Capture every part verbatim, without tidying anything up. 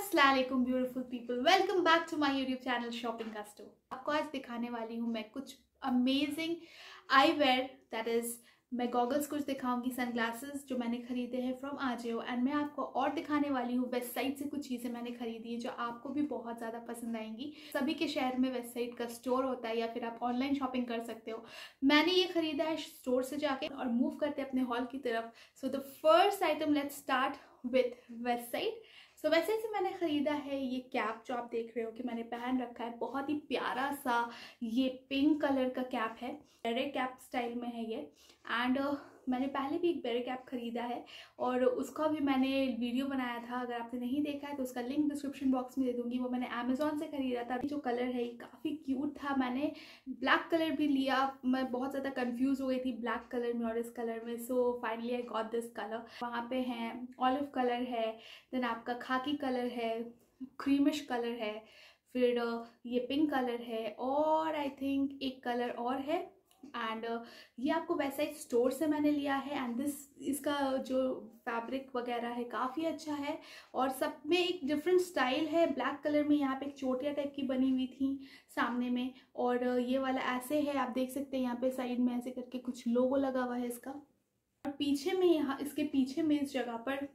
अस्सलाम वालेकुम beautiful people, welcome back to my YouTube channel shopping का स्टोर। आपको आज दिखाने वाली हूँ मैं कुछ amazing eyewear, that is मैं गॉगल्स कुछ दिखाऊंगी, सनग्लासेस जो मैंने खरीदे हैं फ्रॉम आजियो। एंड मैं आपको और दिखाने वाली हूँ वेस्ट साइड से कुछ चीज़ें मैंने खरीदी है जो आपको भी बहुत ज़्यादा पसंद आएंगी। सभी के शहर में वेस्ट साइड का स्टोर होता है या फिर आप ऑनलाइन शॉपिंग कर सकते हो। मैंने ये खरीदा है स्टोर से जाके। और मूव करते हैं अपने हॉल की तरफ। So the first item, let's start with Westside. So वैसे से मैंने ख़रीदा है ये कैप जो आप देख रहे हो कि मैंने पहन रखा है। बहुत ही प्यारा सा ये पिंक कलर का कैप है, बेरे कैप स्टाइल में है ये। एंड uh, मैंने पहले भी एक बेरे कैप ख़रीदा है और उसका भी मैंने वीडियो बनाया था। अगर आपने नहीं देखा है तो उसका लिंक डिस्क्रिप्शन बॉक्स में दे दूँगी। वो मैंने अमेजोन से ख़रीदा था। जो कलर है ये काफ़ी क्यूट था। मैंने ब्लैक कलर भी लिया, मैं बहुत ज़्यादा कंफ्यूज हो गई थी ब्लैक कलर में और इस कलर में। So finally I got this colour. वहाँ पे हैं ऑलिव कलर है, देन आपका खाकी कलर है, क्रीमिश कलर है, फिर ये पिंक कलर है और आई थिंक एक कलर और है। एंड uh, ये आपको वैसा ही स्टोर से मैंने लिया है। एंड दिस इसका जो फैब्रिक वगैरह है काफ़ी अच्छा है और सब में एक डिफरेंट स्टाइल है। ब्लैक कलर में यहाँ पे एक चोटिया टाइप की बनी हुई थी सामने में, और ये वाला ऐसे है, आप देख सकते हैं यहाँ पे साइड में ऐसे करके कुछ लोगो लगा हुआ है इसका। और पीछे में यहाँ इसके पीछे में इस जगह पर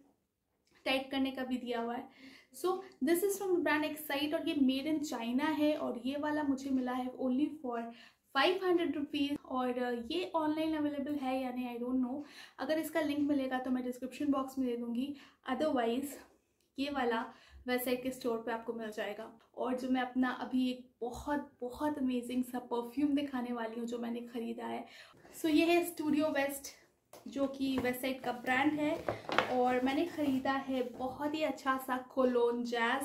टाइट करने का भी दिया हुआ है। So this is from brand Excite और ये मेड इन चाइना है। और ये वाला मुझे मिला है only for five hundred rupees. और ये ऑनलाइन अवेलेबल है या नहीं आई डोंट नो। अगर इसका लिंक मिलेगा तो मैं डिस्क्रिप्शन बॉक्स में दे दूँगी, अदरवाइज़ ये वाला वेबसाइट के स्टोर पे आपको मिल जाएगा। और जो मैं अपना अभी एक बहुत बहुत अमेजिंग सा परफ्यूम दिखाने वाली हूँ जो मैंने ख़रीदा है। सो so, ये है स्टूडियो वेस्ट जो कि वेस्ट साइड का ब्रांड है और मैंने ख़रीदा है बहुत ही अच्छा सा cologne Jazz.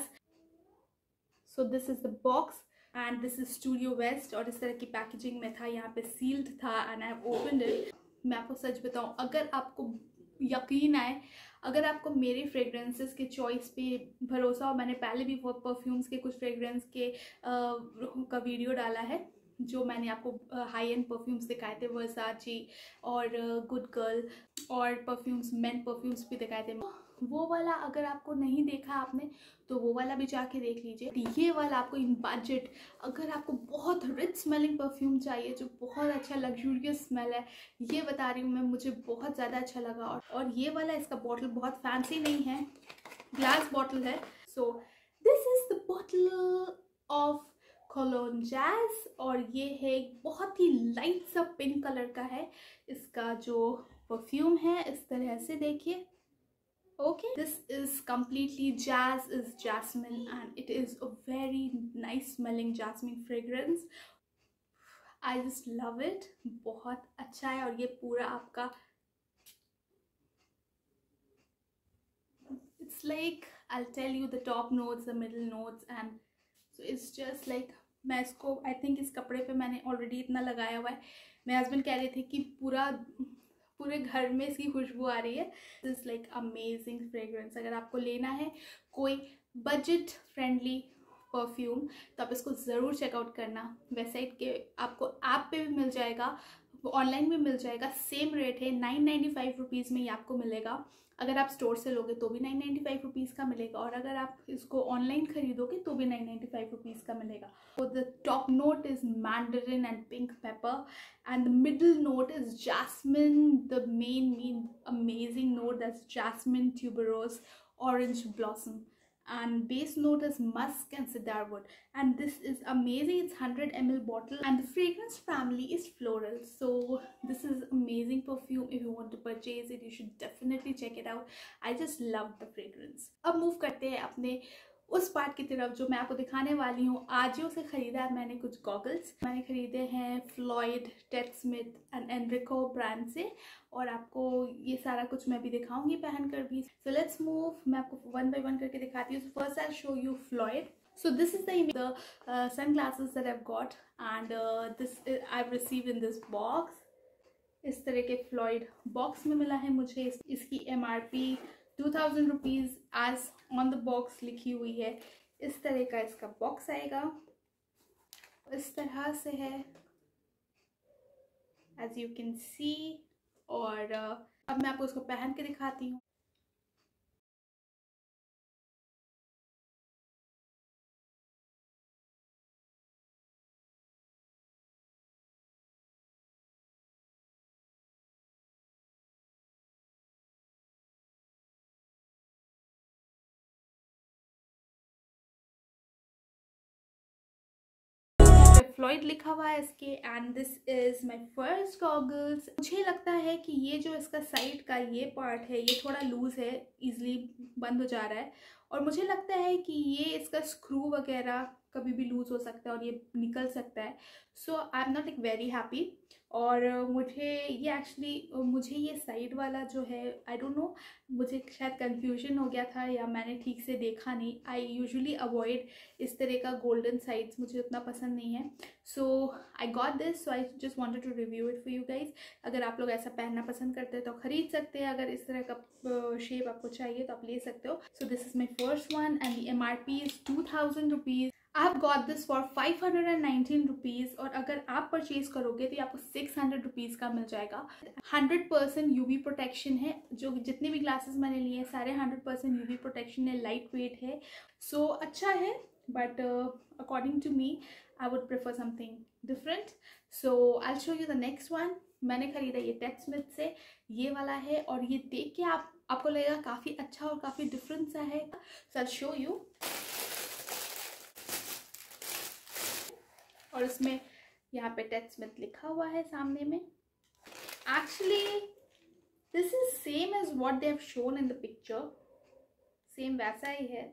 So this is the box and this is Studio West और इस तरह की पैकेजिंग में था, यहाँ पे सील्ड था and I have opened it. मैं आपको सच बताऊँ, अगर आपको यकीन आए, अगर आपको मेरे फ्रेगरेंसेस के चॉइस पे भरोसा हो, मैंने पहले भी वो परफ्यूम्स के कुछ फ्रेगरेंस के आ, का वीडियो डाला है जो मैंने आपको हाई एंड परफ्यूम्स दिखाए थे, वर्साची और गुड गर्ल, और परफ्यूम्स मेन परफ्यूम्स भी दिखाए थे। वो वाला अगर आपको नहीं देखा आपने तो वो वाला भी जाके देख लीजिए। ये वाला आपको इन बजट, अगर आपको बहुत रिच स्मेलिंग परफ्यूम चाहिए जो बहुत अच्छा लग्जूरियस स्मेल है, ये बता रही हूँ मैं, मुझे बहुत ज़्यादा अच्छा लगा। और, और ये वाला इसका बॉटल बहुत फैंसी नहीं है, ग्लास बॉटल है। So this is the bottle of cologne Jazz और ये है एक बहुत ही लाइट सा पिंक कलर का है। इसका जो परफ्यूम है इस तरह से देखिए। Okay, this is completely jazz is jasmine and it is a very nice smelling jasmine fragrance. I just love it, बहुत अच्छा है। और ये पूरा आपका it's like I'll tell you the top notes, the middle notes, and so it's just like, मैं इसको I think इस कपड़े पे मैंने ऑलरेडी इतना लगाया हुआ है। मेरे हस्बैंड कह रहे थे कि पूरा पूरे घर में इसकी खुशबू आ रही है। This like amazing fragrance. अगर आपको लेना है कोई बजट फ्रेंडली परफ्यूम तो आप इसको ज़रूर चेकआउट करना। वेबसाइट के आपको ऐप पे भी मिल जाएगा, ऑनलाइन भी मिल जाएगा, सेम रेट है, नाइन नाइन्टी फाइव रुपीज़ में ये आपको मिलेगा। अगर आप स्टोर से लोगे तो भी नाइन नाइन्टी फाइव रुपीज़ का मिलेगा और अगर आप इसको ऑनलाइन खरीदोगे तो भी नाइन नाइन्टी फाइव रुपीज़ का मिलेगा। So the top note is mandarin and pink pepper and the middle note is jasmine, the main main amazing note, that's jasmine, tuberose, orange blossom, and base note is musk and cedarwood. And this is amazing, it's one hundred milliliter bottle and the fragrance family is floral. So this is amazing perfume. If you want to purchase it you should definitely check it out. I just love the fragrance. अब move करते हैं अपने उस part की तरफ जो मैं आपको दिखाने वाली हूँ। आजियो से ख़रीदा है मैंने कुछ गॉगल्स। मैंने ख़रीदे हैं Floyd, Ted Smith and Enrico brand से और आपको ये सारा कुछ मैं भी दिखाऊंगी पहन कर भी। सो लेट्स मूव, मैं आपको वन बाय वन करके दिखाती हूँ। First I show you Floyd. So this is the the uh, sunglasses that I've got and uh, this uh, I've received in this box. इस तरह के फ्लॉयड बॉक्स में मिला है मुझे। इस, इसकी M R P two thousand rupees as on the box लिखी हुई है। इस तरह का इसका बॉक्स आएगा, इस तरह से है एज यू कैन सी। और uh, अब मैं आपको इसको पहन के दिखाती हूँ। फ्लॉइड लिखा हुआ है इसके, and this is my first goggles. मुझे लगता है कि ये जो इसका साइड का ये पार्ट है ये थोड़ा लूज़ है, ईजिली बंद हो जा रहा है, और मुझे लगता है कि ये इसका स्क्रू वगैरह कभी भी लूज़ हो सकता है और ये निकल सकता है। So I am not like very happy. और मुझे ये एक्चुअली मुझे ये साइड वाला जो है, आई डोंट नो, मुझे शायद कंफ्यूजन हो गया था या मैंने ठीक से देखा नहीं। आई यूजुअली अवॉइड इस तरह का गोल्डन साइड्स, मुझे उतना पसंद नहीं है। So I got this, so I just wanted to review it for you guys. अगर आप लोग ऐसा पहनना पसंद करते हैं तो खरीद सकते हैं, अगर इस तरह का शेप आपको चाहिए तो आप ले सकते हो। So this is my first one and the M R P is two thousand rupees. I have got this for five hundred and nineteen rupees, और अगर आप परचेज करोगे तो ये आपको सिक्स हंड्रेड रुपीज़ का मिल जाएगा। Hundred percent U V protection है, जो जितने भी ग्लासेस मैंने लिए हैं सारे hundred percent U V protection है, लाइट वेट है। सो so, अच्छा है, but according to me I would prefer something different. So I will show you the next one. मैंने खरीदा ये टेक स्मिथ से, ये वाला है, और ये देख के आप आपको लगेगा काफ़ी अच्छा और काफ़ी डिफरेंट सा है। So I will show you. और इसमें यहाँ पे टेक स्मिथ लिखा हुआ है सामने में। Actually this is same as what they have shown in the picture, same वैसा ही है,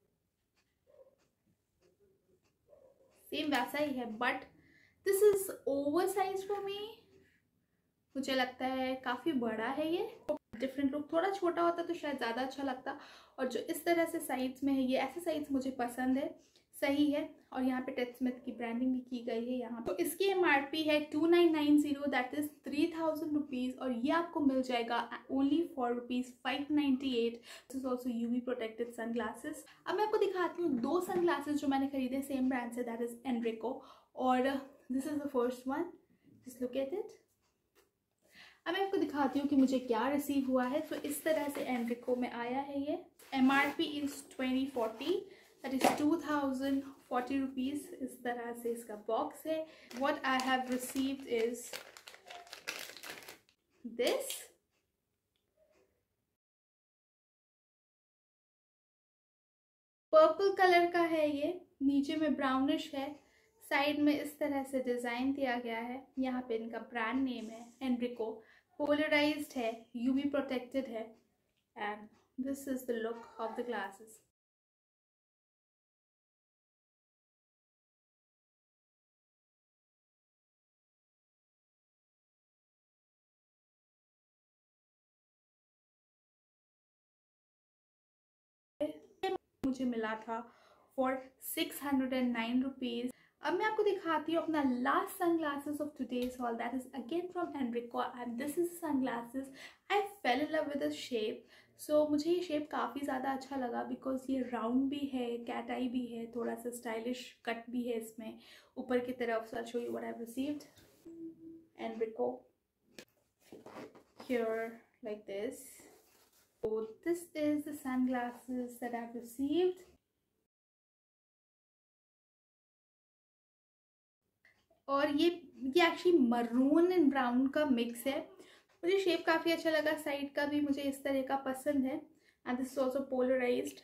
सेम वैसा ही है, but this is over size for me. मुझे लगता है काफ़ी बड़ा है ये, डिफरेंट लुक। थोड़ा छोटा होता तो शायद ज़्यादा अच्छा लगता, और जो इस तरह से साइज में है, ये ऐसे साइज मुझे पसंद है, सही है। और यहाँ पे टेक स्मिथ की ब्रांडिंग भी की गई है यहाँ पे। तो इसकी एमआरपी है two nine nine zero, that is three thousand rupees, और ये आपको मिल जाएगा only for rupees five ninety eight. This is also UV protected sunglasses. अब मैं आपको दिखाती हूँ दो सन ग्लासेस जो मैंने खरीदे सेम ब्रांड से, दैट इज एनरिको, और this is the first one, just look at it. अब मैं आपको दिखाती हूँ कि मुझे क्या रिसीव हुआ है। तो इस तरह से एनरिको में आया है ये। M R P is twenty forty, that is two thousand forty rupees. इस तरह से इसका बॉक्स है। What I have received is this. Purple colour का है ये, नीचे में ब्राउनिश है, साइड में इस तरह से डिज़ाइन दिया गया है। यहाँ पे इनका ब्रांड नेम है एनरिको, पोलराइज्ड है, यूवी प्रोटेक्टेड है, and this is the look of the glasses. मुझे मिला था for six hundred and nine rupees. अब मैं आपको दिखाती हूँ अपना last sunglasses of today's haul, that is again from Enrico, and this is sunglasses. I fell in love with the shape. So मुझे ये शेप काफ़ी ज़्यादा अच्छा लगा, बिकॉज ये राउंड भी है, कैट आई भी है, थोड़ा सा स्टाइलिश कट भी है इसमें ऊपर की तरफ। So I show you what I have received. Enrico here like this. So this is the sunglasses that I've received. और ये ये एक्चुअली मरून एंड ब्राउन का मिक्स है। मुझे शेप काफ़ी अच्छा लगा, साइड का भी मुझे इस तरह का पसंद है, and this is also polarised.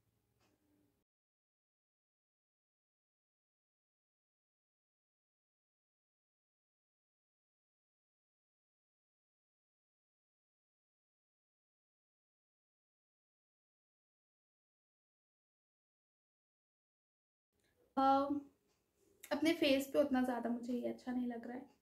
uh, अपने फेस पे उतना ज़्यादा मुझे ये अच्छा नहीं लग रहा है।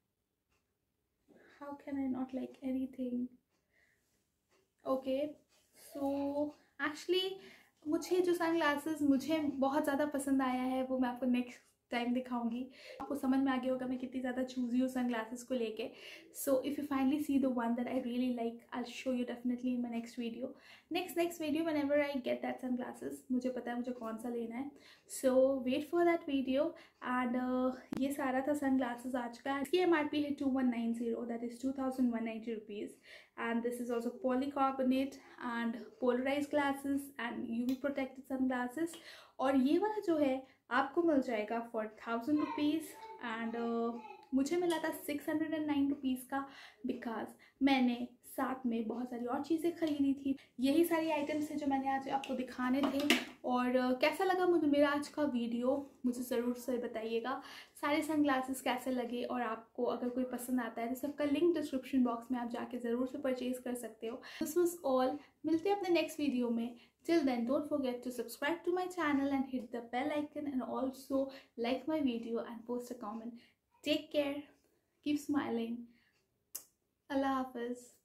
How can I not like anything. Okay, so actually मुझे जो सन ग्लासेस मुझे बहुत ज़्यादा पसंद आया है वो मैं आपको नेक्स्ट टाइम दिखाऊंगी। आपको समझ में आ गया होगा मैं कितनी ज़्यादा चूजी हूँ सन ग्लासेस को लेके। So if you finally see the one that I really like, I show you definitely in my next video. Next next video whenever I get that sunglasses, मुझे पता है मुझे कौन सा लेना है। So wait for that video. And ये सारा था सन ग्लासेस आज का। इसकी एम आर पी है two one nine zero, that is two thousand one ninety rupees, and this is also polycarbonate and polarized glasses and U V protected sunglasses। और ये वाला जो है आपको मिल जाएगा फॉर थाउजेंड रुपीज़, एंड मुझे मिला था six hundred and nine rupees का, बिकॉज मैंने साथ में बहुत सारी और चीज़ें खरीदी थी। यही सारी आइटम्स हैं जो मैंने आज आपको दिखाने थे। और कैसा लगा मुझे मेरा आज का वीडियो, मुझे ज़रूर से बताइएगा। सारे सनग्लासेस कैसे लगे, और आपको अगर कोई पसंद आता है तो सबका लिंक डिस्क्रिप्शन बॉक्स में आप जाके ज़रूर से परचेज़ कर सकते हो। This was all. मिलते हैं अपने नेक्स्ट वीडियो में। Till then, don't forget to subscribe to my channel and hit the bell icon, and also like my video and post a comment. Take care. Keep smiling. Allah Hafiz.